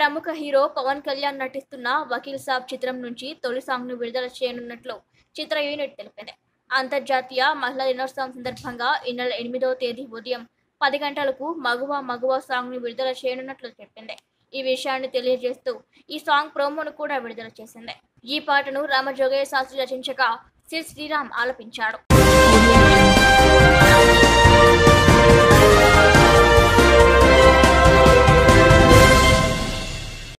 ప్రముఖ హీరో పవన్ కళ్యాణ్ నటిస్తున్న వకీల్ సాబ్ చిత్రం నుంచి తొలి సాంగ్ ను విడుదల చేయనున్నట్లు చిత్ర యూనిట్ తెలిపింది. అంతర్జాతీయ మహిళా దినోత్సవం సందర్భంగా ఈ నెల 8వ తేదీ ఉదయం 10 గంటలకు మగువా మగువా సాంగ్ ను విడుదల చేయనున్నట్లు చెప్పింది. ఈ విషయాన్ని తెలియజేస్తూ ఈ సాంగ్ ప్రోమోను కూడా విడుదల చేసింది. ఈ పాటను రామజోగయ్య శాస్త్రి రచించగా శ్రీరామ్ ఆలపించాడు.